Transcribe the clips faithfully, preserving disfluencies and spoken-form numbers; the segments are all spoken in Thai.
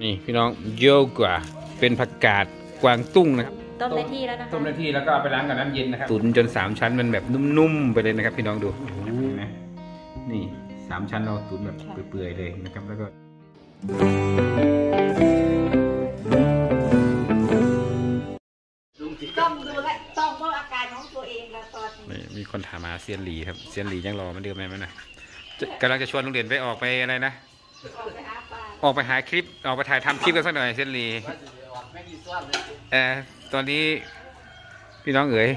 นี่พี่น้องโยกว่าเป็นผักกาดกวางตุ้งนะครับต้มได้ที่แล้วนะคะต้มได้ที่แล้วก็เอาไปล้างกับน้ำเย็นนะครับตุ๋นจนสามชั้นมันแบบนุ่มๆไปเลยนะครับพี่น้องดูนะนี่สามชั้นเราตุ๋นแบบเปื่อยๆเลยนะครับแล้วก็ต้องดูและต้องเมื่ออาการของตัวเองแล้วตอนนี้มีคนถามมาเซียนหลีครับเซียนหลียังรอมันเดิมไหมมั้ยนะกำลังจะชวนลุงเด่นไปออกไปอะไรนะออกไปหาคลิปออกไปถ่ายทำคลิปกันสักหน่อยเซียนหลีเออตอนนี้พี่น้องเอ๋ย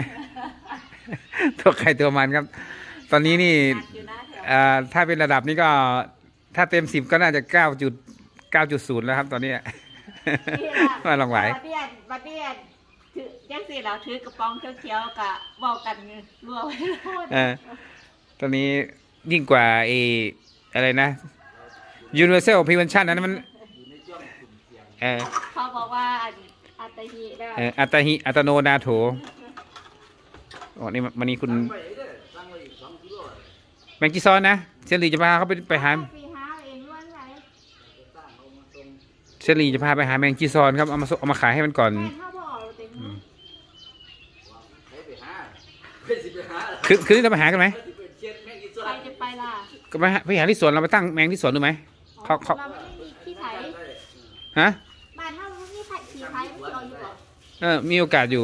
ตัวใครตัวมันครับตอนนี้นี่ถ้าเป็นระดับนี้ก็ถ้าเต็มสิบก็น่าจะเก้าจุดเก้าจุดศูนย์แล้วครับตอนนี้มาลองไหวมาเดียนมาเดียนถือยังสิเราถือกระป๋องเขียวๆกับบอกกันรัวไว้โลดตอนนี้ยิ่งกว่าไอ้อะไรนะ Universal Prevention นั้นมันเออเขาบอกว่าอัตหิได้เอออัตหิอัตโนนาโถอ๋อนี่มันนี่คุณแมงจีซอนนะเชลลี่จะพาเขาไปไปหาเชลลี่จะพาไปหาแมงจีซอนครับเอามาเอามาขายให้มันก่อนคือคือจะไปหากันไหมใครจะไปล่ะก็ไปไปหาที่สวนเราไปตั้งแมงที่สวนดูไหมเขาเขาฮะบ้านเท่านี้ไผ่สีไผ่ไม่เอาอยู่หรอเออมีโอกาสอยู่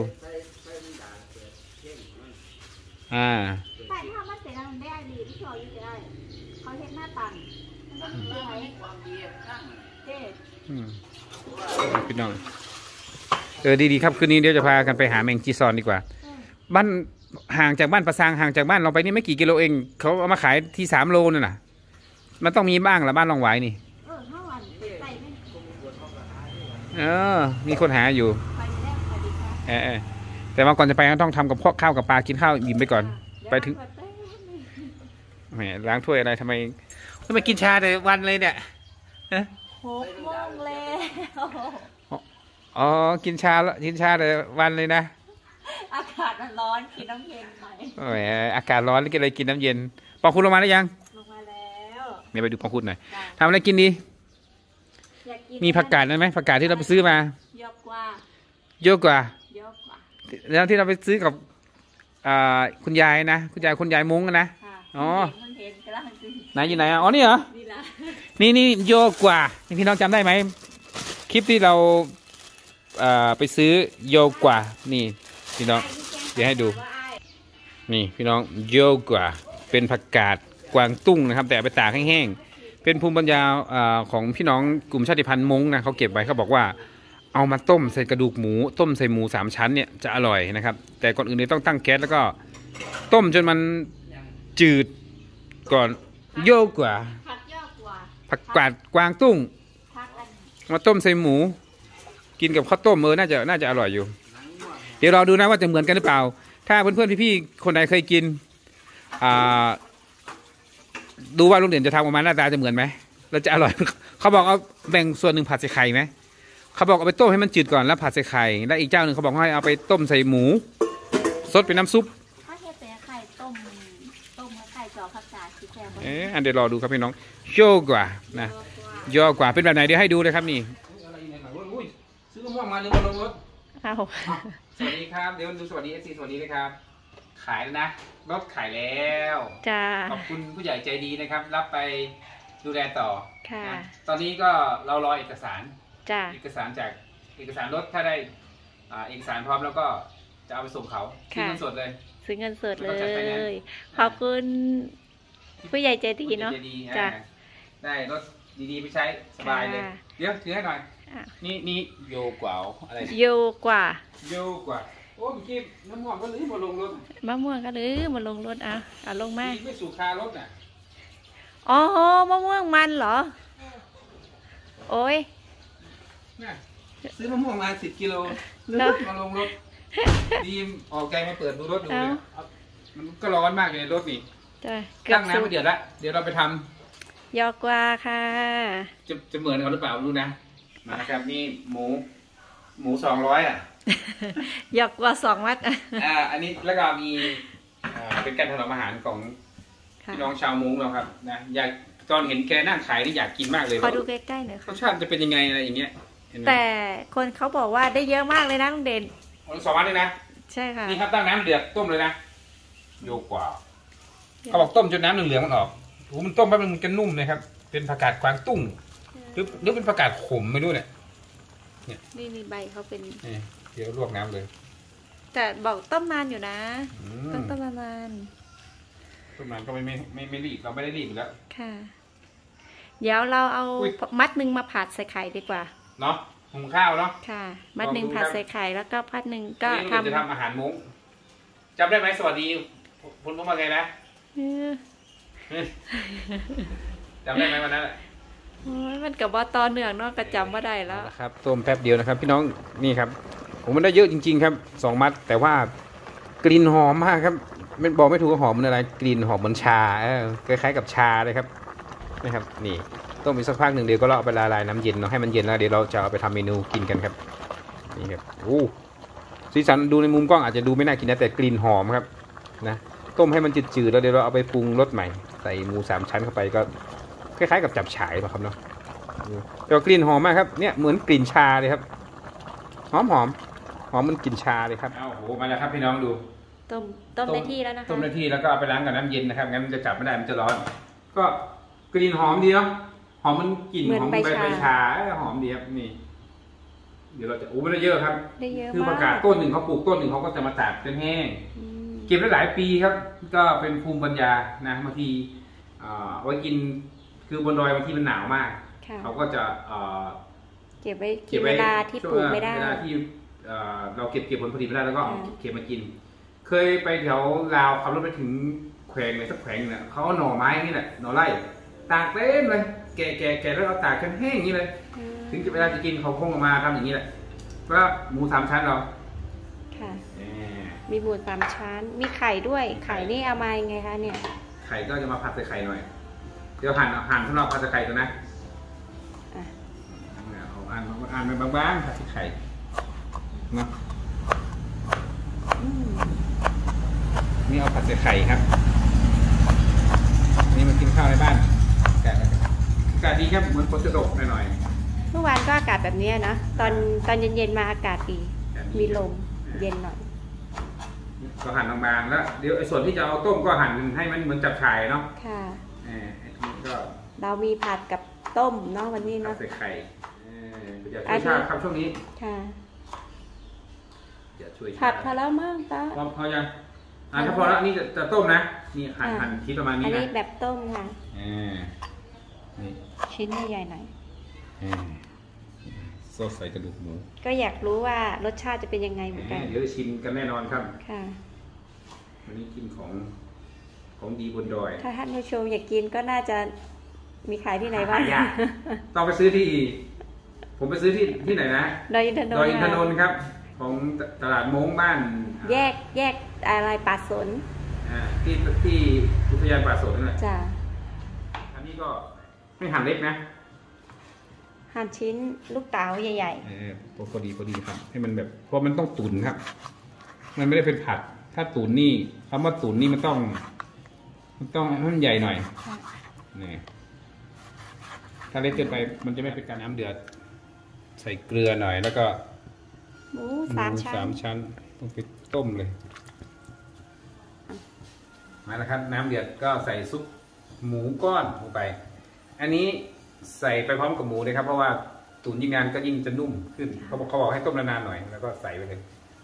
อ่าบ้านเท่ามันเสร็จแล้วมันได้ดีที่เอาอยู่ได้เขาเห็นหน้าตันมันก็มีไผ่เจ๊พี่น้องเออดีๆครับคืนนี้เดี๋ยวจะพากันไปหาแมงจีซอนดีกว่าบ้านห่างจากบ้านประซางห่างจากบ้านเราไปนี่ไม่กี่กิโลเองเขาเอามาขายที่สามโลนี่นะมันต้องมีบ้างละบ้านลองไหวนี่เออห้าวันใส่ไม่เออมีคนหาอยู่เออแต่ว่าก่อนจะไปก็ต้องทำกับพวกข้าวกับปลากินข้าวอิ่มไปก่อนไปถึงแหมล้างถ้วยอะไรทำไมทำไมกินชาแต่วันเลยเนี่ยหกโมงแล้วอ๋อกินชากินชาแต่วันเลยนะอากาศมันร้อนกินน้ำเย็นไหมแหมอากาศร้อนแล้วก็เลยกินน้ำเย็นปองคุณลงมาแล้วยังลงมาแล้วเนี่ยไปดูปองคุณหน่อยทำอะไรกินดีมีผักกาดนั่นไหมผักกาดที่เราไปซื้อมาเยอะกว่าเยอะกว่าเยอะกว่าแล้วที่เราไปซื้อกับคุณยายนะคุณยายคุณยายมุ้งนะอ๋อไหนอยู่ไหนอ่ะอ๋อนี่เหรอนี่นี่เยอะกว่าพี่น้องจำได้ไหมคลิปที่เราไปซื้อโยกว่านี่พี่น้องเดี๋ยวให้ดูนี่พี่น้องโยกว่าเป็นผักกาดกวางตุ้งนะครับแต่ไปตากแห้งๆเป็นภูมิปัญญาของพี่น้องกลุ่มชาติพันธุ์ม้งนะเขาเก็บไว้เขาบอกว่าเอามาต้มใส่กระดูกหมูต้มใส่หมูสามชั้นเนี่ยจะอร่อยนะครับแต่ก่อนอื่นเนี่ยต้องตั้งแก๊สแล้วก็ต้มจนมันจืดก่อนโยกว่าผักกาดกวางตุ้งมาต้มใส่หมูกินกับข้าวต้มเออน่าจะน่าจะอร่อยอยู่เดี๋ยวเราดูนะว่าจะเหมือนกันหรือเปล่าถ้าเพื่อนๆพี่ๆคนใดเคยกินดูว่าลุงเด่นจะทำออกมาหน้าตาจะเหมือนไหมแล้วจะอร่อยเขาบอกเอาแบ่งส่วนหนึ่งผัดใส่ไข่ไหมเขาบอกเอาไปต้มให้มันจืดก่อนแล้วผัดใส่ไข่แล้วอีกเจ้าหนึ่งเขาบอกให้เอาไปต้มใส่หมูซดเป็นน้ำซุปถ้าเทใส่ไข่ต้มต้มไข่จอผักกาดสีแดงเอออันเดี๋ยวรอดูครับพี่น้องโยกว่านะโยกว่าเป็นแบบไหนเดี๋ยวให้ดูเลยครับนี่ซื้อมะม่วงมาหรือมาลงรถสวัสดีครับเดี๋ยวดูสวัสดีเอฟซีสวัสดีนะครับขายแล้วนะรถขายแล้วจ้าขอบคุณผู้ใหญ่ใจดีนะครับรับไปดูแลต่อค่ะตอนนี้ก็เรารอเอกสารจ้าเอกสารจากเอกสารรถถ้าได้เอกสารพร้อมแล้วก็จะเอาไปส่งเขาซื้อเงินสดเลยซื้อเงินสดเลยขอบคุณผู้ใหญ่ใจดีเนาะจ้าได้รถดีๆไปใช้สบายเลยเดี๋ยวถือให้หน่อยนี่นี่โยกว่าอะไรโยกว่าโยกว่าโอ้เมื่อกี้น้ำม่วงก็ลื้อมาลงรถมะม่วงก็ลื้อมาลงรถอ่ะอ่ะลงมาไม่สูบคารถน่ะอ๋อมะม่วงมันเหรอโอ้ยซื้อมะม่วงมาสิบกิโลลื้อมาลงรถดีออกใจมาเปิดดูรถดูเลยมันก็ร้อนมากในรถนี่ตั้งน้ำมาเดือดละเดี๋ยวเราไปทำยอกว่าค่ะจะจะเหมือนเขาหรือเปล่ารู้นะมาครับนี่หมูหมูสองร้อยอ่ะยอกว่าสองมัดอ่าอันนี้แล้วก็มีอ่าเป็นการถนอมอาหารของพี่น้องชาวมุ้งเราครับนะอยากตอนเห็นแกนั่งขายนี่อยากกินมากเลยขอดูใกล้ๆหน่อยรค่ะสชาติจะเป็นยังไงอะไรอย่างเงี้ยแต่คนเขาบอกว่าได้เยอะมากเลยนะลุงเด่นสองวันเลยนะใช่ค่ะนี่ครับตั้งน้ำเดือดต้มเลยนะโยกกว่าเขาบอกต้มจนน้ำเหลืองๆมันออกโอ้มันต้มแป๊บนึงมันจะนุ่มเลยครับเป็นผักกาดกวางตุ้งหรือหรือเป็นผักกาดขมไม่รู้เนี่ยนี่นี่ใบเขาเป็นนี่เดี๋ยวลวกน้ำเลยแต่บอกต้มนานอยู่นะอืต้มองต้มนานต้มน้ำก็ไม่ไม่ไม่ไม่รีบเราไม่ได้รีบอยู่แล้วค่ะ เดี๋ยวเราเอาอุ๊ยมัดหนึ่งมาผัดใส่ไข่ดีกว่าเนาะหุงข้าวเนาะค่ะ มัดหนึ่งลองดูผัดครับใส่ไข่แล้วก็พัดหนึ่งก็นี่ทเราจะทำอาหารมุ้งจำได้ไหมสวัสดีคุณมุ้งมาไงนะำเออจำได้ไหมวันนั้นโอ้ยมันกับบอตอเนืองเนาะกระจำว่าได้แล้วครับต้มแป๊บเดียวนะครับ พี่น้องนี่ครับผมมันได้เยอะจริง ๆ ครับสองมัดแต่ว่ากลิ่นหอมมากครับไม่บอกไม่ถูกว่าหอมมันอะไรกลิ่นหอมเหมือนชาเออคล้ายๆกับชาเลยครับนะครับนี่ต้มอีกสักพักหนึ่งเดี๋ยวก็เราเอาไปละลายน้ำเย็นเนาะให้มันเย็นแล้วเดี๋ยวเราจะเอาไปทำเมนูกินกันครับนี่ครับโอ้สีสันดูในมุมกล้องอาจจะดูไม่น่ากินนะแต่กลิ่นหอมครับนะต้มให้มันจืดๆแล้วเดี๋ยวเราเอาไปปรุงรสใหม่ใส่หมูสามชั้นเข้าไปก็คล้ายๆกับจับฉ่ายป่ะครับเนาะแต่กลิ่นหอมมากครับเนี่ยเหมือนกลิ่นชาเลยครับหอมหอมหอมมันกลิ่นชาเลยครับเอาโหมาแล้วครับพี่น้องดูต้มต้มในที่แล้วนะคะต้มในที่แล้วก็เอาไปล้างกับน้ำเย็นนะครับงั้นมันจะจับไม่ได้มันจะร้อน ก็กลิ่นหอมดีเนาะหอมมันกลิ่นหอมใบใบชาหอมดีครับนี่เดี๋ยวเราจะโอ้ไม่ได้เยอะครับได้เยอะคือมาประกาศกต้นหนึ่งเขาปลูกต้นหนึ่งเขาก็จะมาตากจนแห้งอืมเก็บได้หลายปีครับ ก็เป็นภูมิปัญญานะบางทีเอ่อเอาไว้กินคือบนดอยบางทีมันหนาวมากค่ะเขาก็จะเอ่อเก็บไว้กิเก็นบไว้เวลาที่ปลูกไม่ได้เวลาที่เอ่อเราเก็บเก็บผลผลิตไม่ได้แล้วก็เอาอืมเก็บมากิน เคยไปแถวลาวขับรถไปถึงแขวงไหนสักแขวงเนี่ยเขาเอาหน่อไม้นี่แหละหน่อไร่ตากเต็มเลยแก่แก่แก่แล้วเอาตากจนแห้งอย่างนี้เลยอืมถึงจะเวลาจะกินเขาคงออกมาทำอย่างนี้แหละก็หมูสามชั้นเราค่ะแหมมีหมูสามชั้น มีไข่ด้วย ไข่นี่เอามายังไงคะเนี่ยไข่ก็จะมาผัดใส่ไข่หน่อยเดี๋ยวหั่นหั่นข้างนอกผัดใส่ไข่ตัวนะอ่ะเอาอ่านอ่านไปบางๆผัดใส่ไข่เนาะอืมนี่เอาผัดใส่ไข่ครับนี่มากินข้าวในบ้านอากาศอากาศดีครับเหมือนฝนจะตกหน่อยเมื่อวานก็อากาศแบบนี้นะ ตอนตอนเย็นๆมาอากาศดีอากาศดีมีลมเย็นหน่อยๆก็หั่นบางๆแล้วเดี๋ยวไอ้ส่วนที่จะเอาต้มก็หั่นให้มันเหมือนจับฉ่ายเนาะค่ะเออไอ้ที่ก็เรามีผัดกับต้มเนาะวันนี้ผัดเนาะใส่ไข่เอออย่าช่วยชาติครับช่วงนี้ค่ะอย่าช่วยชาผัดติพอแล้วมั้งตาพอพอยังอ่าถ้าพอแล้วนี่จะจะต้มนะนี่หั่นอ่าหั่นชิ้นประมาณอันี้นนะนี้แบบต้มค่ะอ่านี่ชิ้นใหญ่ๆหน่อยอ่าซอสใส่กระดูกหมูก็อยากรู้ว่ารสชาติจะเป็นยังไงเหมือนกันเดี๋ยวจะชิมกันแน่นอนครับค่ะวันนี้กินของของดีบนดอยถ้าท่านผู้ชมอยากกินก็น่าจะมีขายที่ไหนบ้างหายาก ต้องไปซื้อที่ ผมไปซื้อที่ที่ไหนนะดอยอินทนนท์ดอยอินทนนค่ะท์ครับ ของตลาดม้งบ้านแยกแยกอะไรป่าสนอ่าที่ที่อุทยานป่าสนนั่นแหละจ้ะอันนี้ก็ไม่หั่นเล็กนะหั่นชิ้นลูกเต๋าใหญ่เออพอดีพอดีครับ ให้มันแบบเพราะมันต้องตุ๋นครับ มันไม่ได้เป็นผัด ถ้าตุ๋นนี่คำว่าตุ๋นนี่มันต้อง มันต้องให้มันใหญ่หน่อยๆค่ะนี่ถ้าเล็กเกินไปมันจะไม่เป็นการน้ำเดือด ใส่เกลือหน่อยแล้วก็หมูสามหชั้สาน มชั้นต้องไปต้มเลยมาแล้วครับ น้ำเดือดก็ใส่ซุปหมูก้อนลงไป อันนี้ใส่ไปพร้อมกับหมูเลยครับเพราะว่าตุ๋นยิ่งนานก็ยิ่งจะนุ่มขึ้นเขาบอกเขาบอกให้ต้มนานๆหน่อยแล้วก็ใส่ไปเลย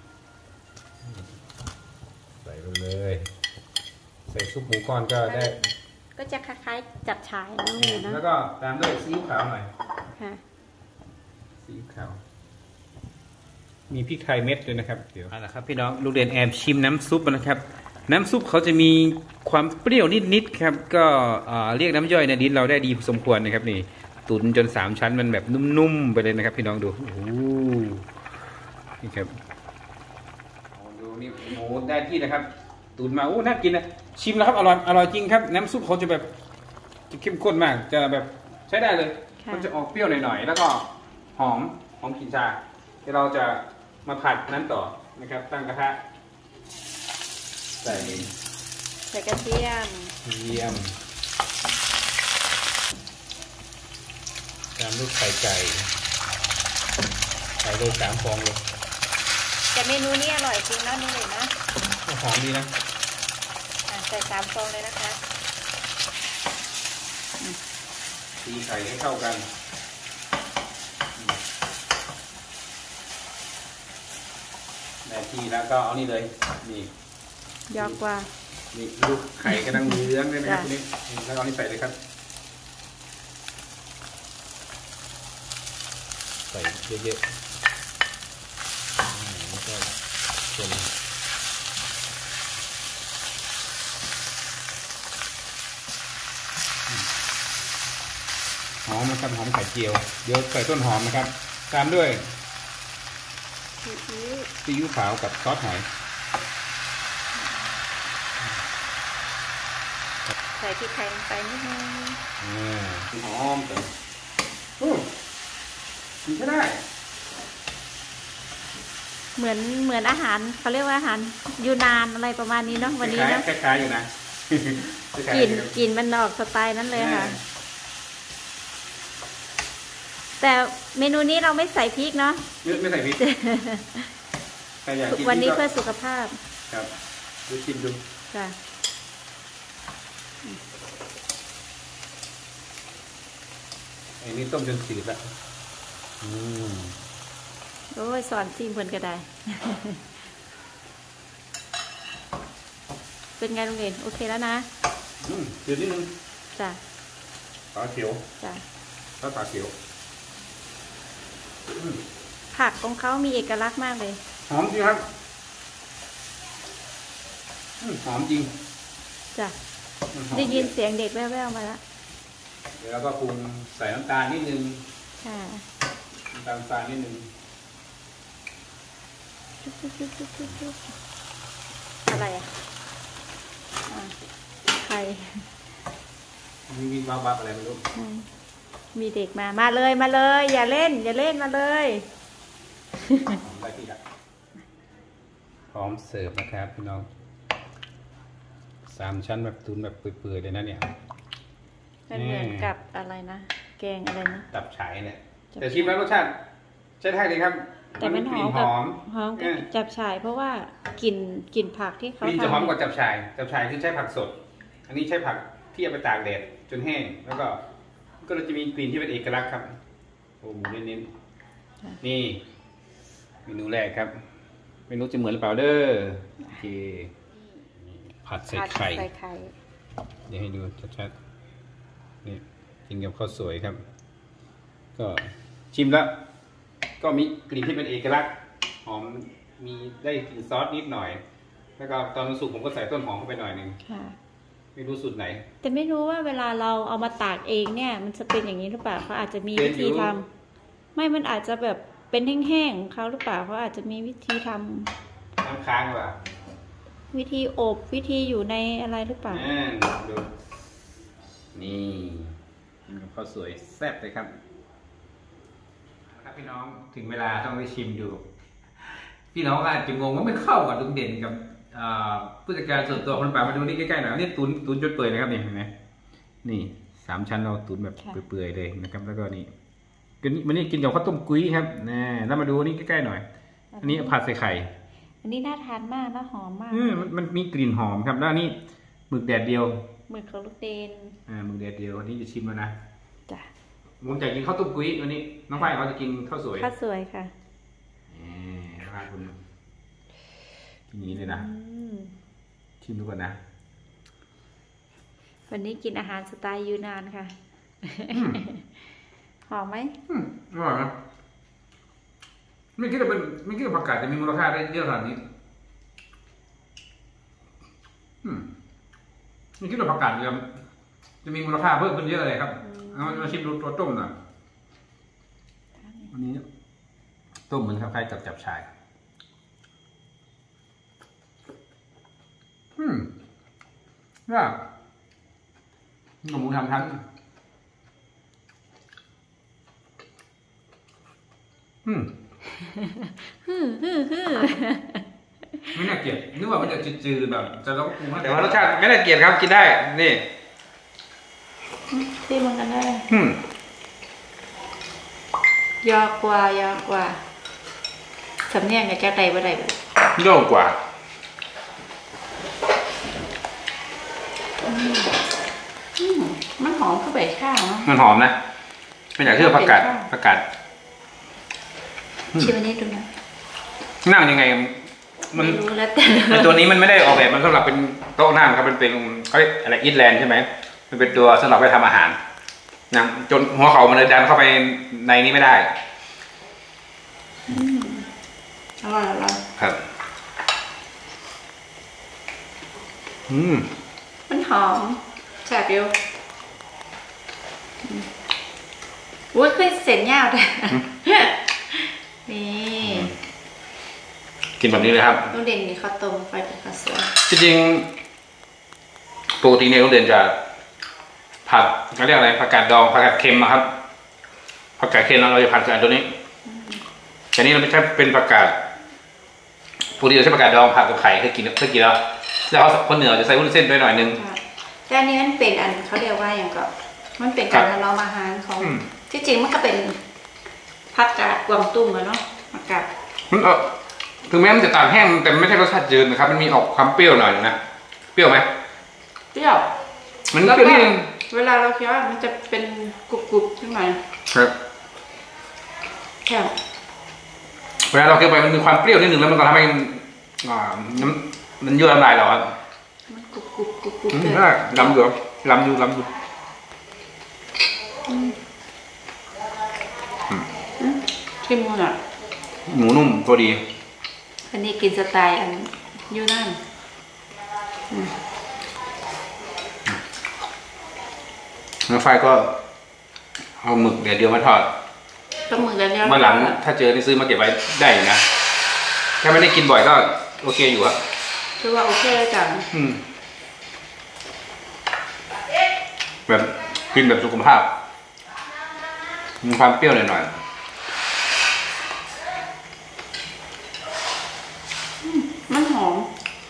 ใส่ไปเลย ใส่ซุปหมูก้อนก็ได้ก็จะคล้ายๆจับฉายนั่นเลยนะแล้วก็ตามด้วยซีอิ๊วขาวหน่อยค่ะซีอิ๊วขาวมีพริกไทยเม็ดด้วยนะครับเดี๋ยวเอาละครับพี่น้องลูกเด่นแอบชิมน้ำซุปนะครับ น้ำซุปเขาจะมีความเปรี้ยวนิดๆครับก็เรียกน้ำย่อยในดินเราได้ดีพอสมควรนะครับนี่ตุ๋นจนสามชั้นมันแบบนุ่มๆไปเลยนะครับ พี่น้องดูโอ้โหนี่ครับดูนี่หมูได้ที่นะครับตุ๋นมาโอ้น่ากินนะชิมแล้วครับอร่อยอร่อยจริงครับน้ำซุปเขาจะแบบจะเข้มข้นมากจะแบบใช้ได้เลยมันจะออกเปรี้ยวหน่อยๆแล้วก็หอมหอมกลิ่นชาเดี๋ยวเราจะมาผัดนั้นต่อนะครับตั้งกระทะใส่ใส่กระเทียมเทียมตามด้วยไข่ไก่ใส่เลยสามฟองเลยแต่เมนูนี้อร่อยจริงนะนี่เลยนะหอมดีนะใส่สามฟองเลยนะคะตีไข่ให้เข้ากันได้ที่แล้วก็เอานี่เลยนี่ยอกกว่านี่ลูกไข่กำลังเลื้องเลยนะครับนี่แล้วเอานี่ใส่เลยครับใส่เยอะๆแล้วก็คนหอมนะครับหอมไข่เจียวเดี๋ยวใส่ต้นหอมนะครับตามด้วยซีอิ๊วขาวกับซอสหอยใส่พริกไทยลงไปนิดนึงหอมแต่โอ้กินก็ได้เหมือนเหมือนอาหารเขาเรียกว่าอาหารยูนานอะไรประมาณนี้เนาะวันนี้เนาะคล้ายๆอยู่นะกลิ่นกลิ่นมันออกสไตล์นั้นเลยค่ะแต่เมนูนี้เราไม่ใส่พริกเนาะไม่ใส่พริกวันนี้เพื่อสุขภาพครับดูชิมดูค่ะไอ้นี่ต้มจนสีแล้วอืมโอ้ยสอนชิมเพิ่นก็ได้เป็นไงลุงเด่นโอเคแล้วนะอืมเดี๋ยวนิดนึงจ้ะปลาเขียวจ้ะปลาปลาเขียวผักของเขามีเอกลักษณ์มากเลยหอมจริงครับหอมจริงจ้ะได้ยินเสียงเด็กแว่วๆมาแล้วเดี๋ยวเราก็ปรุงใส่น้ำตาลนิดนึงค่ะน้ำตาลทรายนิดนึงอะไรอ่ะไข่มีมีบ้าบ้าอะไรไม่รู้มีเด็กมามาเลยมาเลยอย่าเล่นอย่าเล่นมาเลยได้ที่ละพร้อมเสิร์ฟนะครับพี่น้องสามชั้นแบบตุนแบบเปื่อยๆเลยนะเนี่ยมันเหมือนกับอะไรนะแกงอะไรนะตับฉายเนี่ยแต่ชิมแล้วรสชาติใช้ได้เลยครับแต่มันหอมหอมหอมจับฉายเพราะว่ากลิ่นกลิ่นผักที่เขาทำจะหอมกว่าจับฉายจับฉายคือใช้ผักสดอันนี้ใช้ผักที่เอาไปตากแดดจนแห้งแล้วก็ก็จะมีกลิ่นที่เป็นเอกลักษณ์ครับโอ้หมูเน้นๆนี่เมนูแรกครับเมนูจะเหมือนหรือเปล่าเด้อโอเคผัดใส่ไข่เดี๋ยวให้ดูชัดๆนี่กินกับข้าวสวยครับก็ชิมแล้วก็มีกลิ่นที่เป็นเอกลักษณ์หอมมีได้กลิ่นซอสนิดหน่อยแล้วก็ตอนสุกผมก็ใส่ต้นหอมเข้าไปหน่อยนึงไม่รู้สูตรไหนแต่ไม่รู้ว่าเวลาเราเอามาตากเองเนี่ยมันจะเป็นอย่างนี้หรือเปล่าเขาอาจจะมีวิธีทำไม่มันอาจจะแบบเป็นแห้งๆเขาหรือเปล่าเขาอาจจะมีวิธีทำน้ำค้างหรือเปล่าวิธีอบวิธีอยู่ในอะไรหรือเปล่าดูนี่กินกับข้าวสวยแซ่บเลยครับครับพี่น้องถึงเวลาต้องไปชิมดูพี่น้องอาจจะงงว่าไม่เข้ากับลุงเด่นกับผู้จัดการส่วนตัวคนป่ามาดูนี่ใกล้ๆหน่อยนี่ตุนตุนจนเปื่อยนะครับนี่เห็นไหมนี่สามชั้นเราตุนแบบเปื่อยๆเลยนะครับแล้วก็นี่ก็นี่มันนี่กินกับข้าวต้มกุ้ยครับนี่แล้วมาดูนี่ใกล้ๆหน่อยอันนี้ผัดใส่ไข่อันนี้น่าทานมากน่าหอมมากอืมมันมีกลิ่นหอมครับแล้วนี่หมึกแดดเดียวหมึกของลูกเด่นอ่าหมึกแดดเดียวนี่จะชิมแล้วนะจ้ะผมจะกินข้าวต้มกุ้ยวันนี้น้องฝ้ายเขาจะกินข้าวสวยข้าวสวยค่ะนี่นะครับคุณกินนี้เลยนะชิมดูก่อนนะวันนี้กินอาหารสไตล์ยูนานค่ะหอมไหมอร่อยนะไม่คิดว่าเป็นไม่คิดว่าผักกาดจะมีมูลค่าได้เยอะขนาดนี้ไม่คิดว่าผักกาดจะจะมีมูลค่าเพิ่มขึ้นเยอะเลยครับเอามาชิมดูตัวต้มหน่อยวันนี้ต้มเหมือนคล้ายๆกับจับฉ่ายอืมว่าหมูทำทั้งอืมฮึ่ฮึ่ฮึ่ไม่น่าเกลียดนึกว่ามันจะจืดๆแบบจะร้องปรุงแต่ว่ารสชาติไม่น่าเกลียดครับกินได้นี่ที่มันกันได้อืมยอกกว่ายอกกว่าสำเนียงกับเจ้าใดบ่ได้บ่โยกกว่ามันหอมเข้าไปข้าวเนาะมันหอมนะเป็นอย่างที่เราผักกาดผักกาดชิมอันนี้ดูนะนั่งยังไงมันไม่รู้แล้วแต่ไอตัวนี้มันไม่ได้ออกแบบมันสำหรับเป็นโต๊ะนั่งครับมันเป็นเขาเรียกอะไรอีทแลนด์ใช่ไหมมันเป็นตัวสำหรับไปทำอาหารนะจนหัวเขามันเลยดันเข้าไปในนี้ไม่ได้อร่อยอร่อยครับอืมมันหอมแซ่บอยู่อุ้ยคือเส้นยาวเลยนี่กินแบบนี้เลยครับลูกเด่นมีข้าวต้มไฟเป็นข้าวสวยจริงๆปกติเนี่ยโรงเรียนจะผัดเขาเรียกอะไรผักกาดดองผักกาดเค็มอะครับผักกาดเค็มเราจะผัดกับตัวนี้แต่นี่เราไม่ใช่เป็นผักกาดปกติเราใช้ผักกาดดองผัดกับไข่เคยกินเคยกินแล้วแล้วเขาคนเหนือจะใส่วุ้นเส้นด้วยหน่อยนึงแต่อันนี้มันเป็นอันเขาเรียกว่าอย่างก็มันเป็นการถนอมอาหารของอืมที่จริงมันก็เป็นผักกาดกวางตุ้งอะเนาะผักกาดมันเออถึงแม้มันจะตากแห้งแต่ไม่ใช่รสชาติจืดนะครับมันมีออกความเปรี้ยวหน่อยนะเปรี้ยวไหมเปรี้ยวมันเปรี้ยวนิดนึงเวลาเราเคี้ยวมันจะเป็นกรุบๆขึ้นมาครับแค่เวลาเราเคี้ยวไปมันมีความเปรี้ยวนิดนึงแล้วมันก็ทำให้อ่าน้ำมันยั่วน้ำลายเราครับมันกรุบกรุบกรุบกรุบอืมเลยได้ลำอยู่ครับลำอยู่ลำอยู่ชิมมันอ่ะหมูนุ่มตัวดีอันนี้กินสไตล์อันยูนั่นน้ำไฟก็เอาหมึกเดี๋ยวเดียวมาทอดปลาหมึกแล้วเนี่ยเมื่อหลังถ้าเจอที่ซื้อมาเก็บไว้ได้อยู่นะถ้าไม่ได้กินบ่อยก็โอเคอยู่ครับคือว่าโอเคเลยจังอืมแบบกินแบบสุขภาพมีความเปรี้ยวหน่อยมันหอม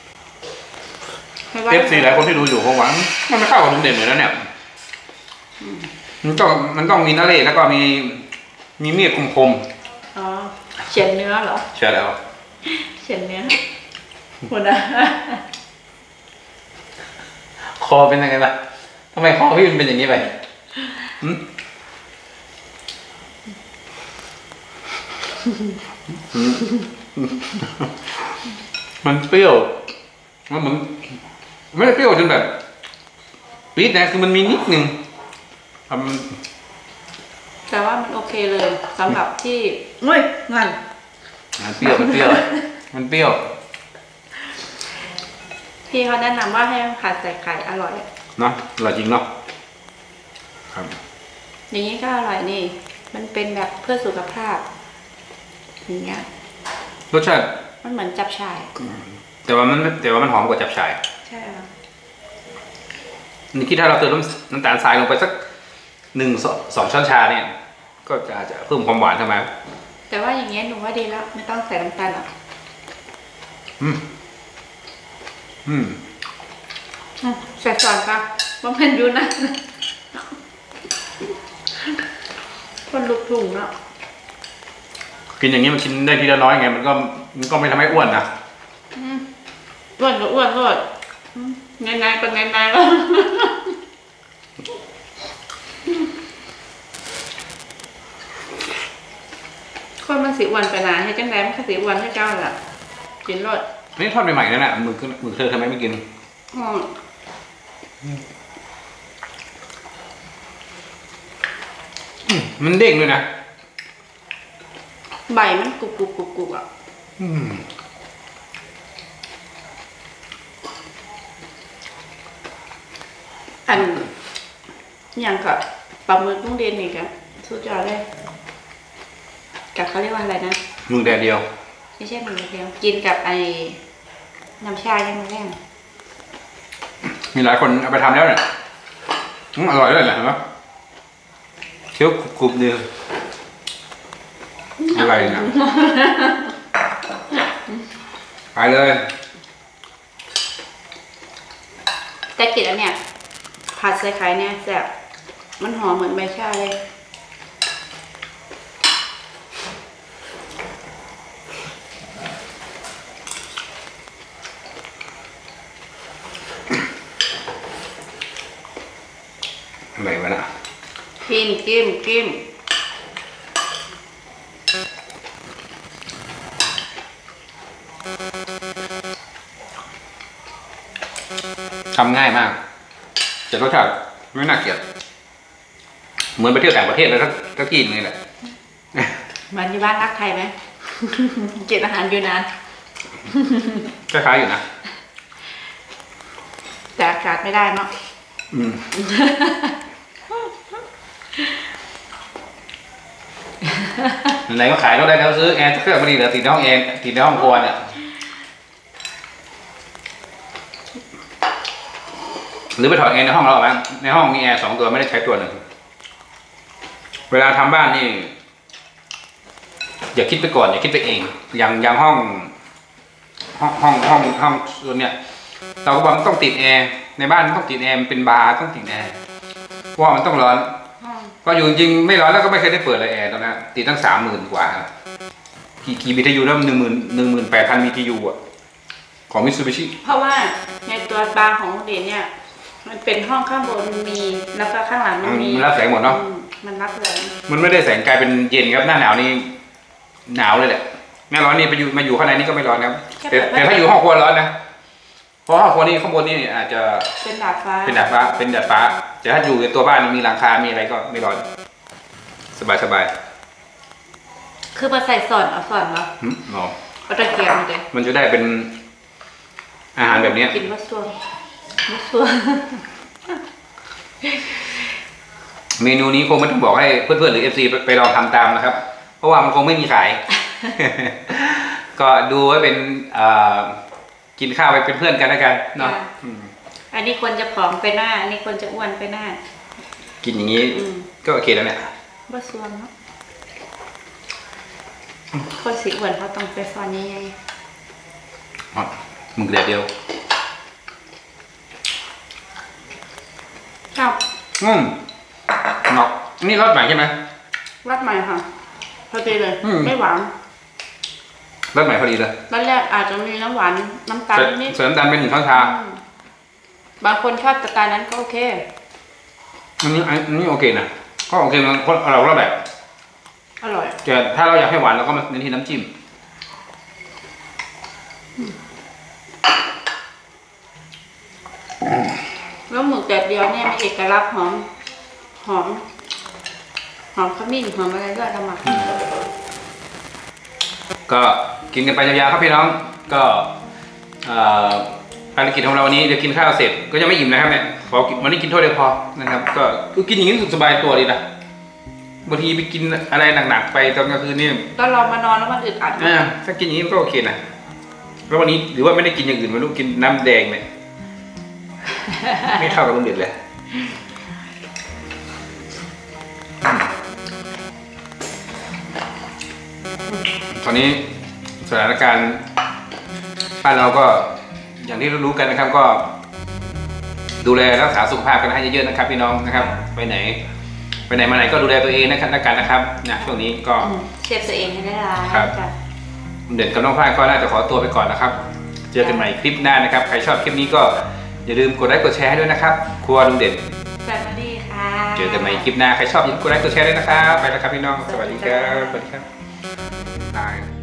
ๆเอฟซีหลายคนที่ดูอยู่คงหวังมันไม่เข้ากับลุงเด่นเลยนะเนี่ยมันต้องมันต้องมีนาเรศแล้วก็มีมีมีดคมอ๋อเฉียนเนื้อเหรอๆใช่แล้วเฉียนเนื้อคนอะคอเป็นยังไงล่ะทำไมคอพี่มันเป็นอย่างนี้ไปหืมหืมมันเปรี้ยวมันเหมือนไม่ได้เปรี้ยวจนแบบปี๊ดนะคือมันมีนิดนึงทำแต่ว่ามันโอเคเลยสำหรับที่เฮ้ยงั้นมันเปรี้ยวมันเปรี้ยวมันเปรี้ยวพี่เขาแนะนำว่าให้ผัดใส่ไข่อร่อยเนาะอร่อยจริงเนาะครับอย่างนี้ก็อร่อยนี่ มันเป็นแบบเพื่อสุขภาพอย่างเงี้ยรสชาติมันเหมือนจับฉ่ายแต่ว่ามันแต่ว่ามันหอมกว่าจับฉ่ายใช่ค่ะนี่คิดถ้าเราเติมน้ำน้ำตาลทรายลงไปสักหนึ่งสองสองช้อนชาเนี่ย ก็จะอาจจะเพิ่มความหวานเข้ามาแต่ว่าอย่างเงี้ยหนูว่าดีแล้วไม่ต้องใส่น้ำตาลหรอกอืมอืมอืมใส่ซอสปะว่ามันดูนะคนลุกถุงเนาะกินอย่างนี้มันกินได้ทีละน้อยไงมันก็มันก็ไม่ทำให้อ้วนนะอืมอ้วนก็อ้วนก็ไงไงก็ไงไงก็ คนมันสิอ้วนไปนานให้จังไดมันก็สิอ้วนให้เจ้าล่ะกินรสนี่ทอดใหม่ๆนั่นแหละมือมือเธอทำไมไม่กินอืมอืมมันเด้งด้วยนะใบมันกรุบกรุบกรุบกรุบอ่ะอืมอันอย่างกับปลาหมึกกุ้งเดนนี่กันสุดยอดเลยกับเขาเรียกว่าอะไรนะมึงแดดเดียวไม่ใช่หมึกเดียวกินกับไอ้น้ำชายังไงแรงมีหลายคนเอาไปทำแล้วเนี่ยอืมอร่อยเลยแหละเห็นไหมเคี้ยวกรุบๆดีอะไรเนี่ยไปเลยแต่กินอันเนี้ยผัดใส่ไข่เนี่ยแซ่บมันหอมเหมือนใบชาเลยกินกิมกิมทำง่ายมากแต่รสชาติไม่น่าเกลียดเหมือนไปเที่ยวต่างประเทศแล้วก็กินนี่แหละมันที่บ้านรักไทยไหม เก็บอาหารอยู่นานคล้ายๆอยู่นะแต่อากาศไม่ได้เนาะอืมไหนก็ขายรถได้แล้วซื้อแอร์เครื่องพอดีเหลือติดในห้องแอร์ติดในห้องครัวเนี่ยหรือไปถอดแอร์ในห้องเราไหมในห้องมีแอร์สองตัวไม่ได้ใช้ตัวหนึ่งเวลาทำบ้านนี่อย่าคิดไปก่อนอย่าคิดไปเองอย่างอย่างห้องห้องห้องห้องห้องส่วนเนี้ยเราก็บอกต้องติดแอร์ในบ้านต้องติดแอร์มันเป็นบาร์ต้องติดแอร์เพราะมันต้องร้อนพออยู่จริงไม่ร้อนแล้วก็ไม่เคยได้เปิดเลยแอร์ตอนนั้นติดตั้งสามหมื่นกว่ากี่กี่บีทียูแล้วหนึ่งหมื่นหนึ่งหมื่นแปดพันบีทียูอ่ะของมิตซูบิชิเพราะว่าในตัวบาร์ของเด่นเนี่ยมันเป็นห้องข้างบนมีแล้วก็ข้างหลังมันมีมันรับแสงหมดเนาะมันรับแสงมันไม่ได้แสงกลายเป็นเย็นครับหน้าหนาวนี่หนาวเลยแหละหน้าร้อนนี่ไปอยู่มาอยู่ข้างในนี่ก็ไม่ร้อนครับแต่แต่ถ้าอยู่ห้องครัวร้อนนะเพราะห้องครัวนี่ข้างบนนี่อาจจะเป็นดาดฟ้าเป็นดาดฟ้าเป็นดาดฟ้าแต่ถ้าอยู่ในตัวบ้านมีหลังคา มีอะไรก็ไม่ร้อนสบายสบายคือมาใส่สอนเอาสอนเหรออืมอ๋อเอาตะเกียบมาเลยมันจะได้เป็นอาหารแบบนี้กินมะส่วนมะส่วนเมนูนี้คงไม่ต้องบอกให้เพื่อนๆหรือ เอฟ ซี ไปลองทำตามนะครับเพราะว่ามันคงไม่มีขาย ก็ดูไว้เป็นกินข้าวไปเป็นเพื่อนกันแล้วกันเนาะอันนี้ควรจะผอมไปหน้าอันนี้ควรจะอ้วนไปหน้ากินอย่างนี้ก็โอเคแล้วเนี่ยบะส่วนเนาะคนสีอ้วนเขาต้องไปซอนยังไงมึงเดียวเดียวครับอืมเนาะนี่รสใหม่ใช่ไหมรสใหม่ค่ะพอดีเลยไม่หวานรสใหม่พอดีเลยรสแรกอาจจะมีน้ำหวานน้ำตาลนิดเสริมน้ำตาลเป็นหนึ่งช้อนชาบางคนชอบสไตล์นั้นก็โอเคอันนี้อันนี้โอเคนะก็โอเคมันเราเราแบบอร่อยแต่ถ้าเราอยากให้หวานเราก็มาเน้นที่น้ำจิ้มแล้วหมึกแดดเดียวเนี่ยมีเอกลักษณ์หอมหอมหอมขมิ้นหอมอะไรด้วยทำมาก็กินกันไปยาวๆครับพี่น้องก็ภารกิจของเราวันนี้เดี๋ยวกินข้าวเสร็จก็จะไม่อิ่มนะครับเนี่ยขอวันนี้กินเท่าเดียวพอนะครับก็กินอย่างนี้รู้สึกสบายตัวดีนะบางทีไปกินอะไรหนักๆไปตอนกลางคืนนี่ตอนเรามานอนแล้วมันอึดอัดอ่าถ้ากินอย่างนี้ก็โอเคนะแล้ววันนี้หรือว่าไม่ได้กินอย่างอื่นไม่รู้กินน้ำแดงเนี่ยไม่เท่ากับลุงเด็ดเลยตอนนี้สถานการณ์บ้านเราก็อย่างที่รู้กันนะครับก็ดูแลรักษาสุขภาพกันให้เยอะๆนะครับพี่น้องนะครับไปไหนไปไหนมาไหนก็ดูแลตัวเองนะครับแล้วกันนะครับนะช่วงนี้ก็เซฟตัวเองให้ได้ครับเด่นกับน้องฝ้ายก็น่าจะขอตัวไปก่อนนะครับเจอกันใหม่คลิปหน้านะครับใครชอบคลิปนี้ก็อย่าลืมกดไลค์กดแชร์ด้วยนะครับครัวลุงเด่นสวัสดีค่ะเจอกันใหม่คลิปหน้าใครชอบอย่าลืมกดไลค์กดแชร์ด้วยนะครับไปแล้วครับพี่น้องสวัสดีครับสวัสดีครับบาย